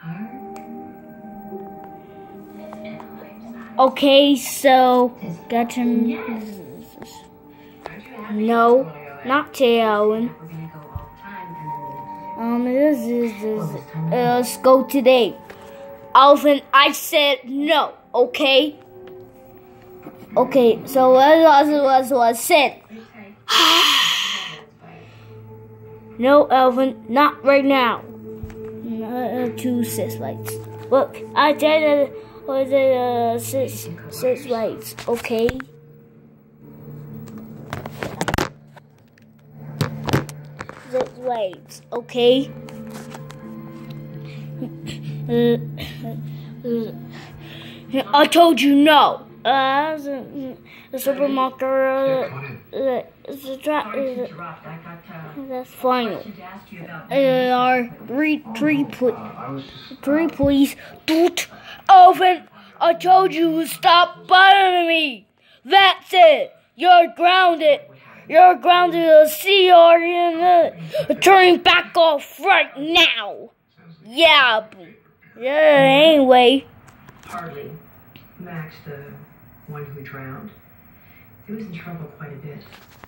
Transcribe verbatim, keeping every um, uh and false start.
Okay, so got to no, not Alvin. Um, this is this. Uh, let's go today, Alvin. I said no. Okay. Okay. So what was was was said? No, Alvin, not right now. Uh, two six lights. Look, I did it. Was it uh, six six lights? Okay. Six lights. Okay. I told you no. Uh, the, the supermarket. Uh, uh, the trap. Uh, that's final. There are three, three, please, three, please. Don't open. I told you to stop bothering me. That's it. You're grounded. You're grounded. See you're uh, turning back off right now. Yeah. Yeah. Anyway. Hardly. Max, the one who drowned, he was in trouble quite a bit.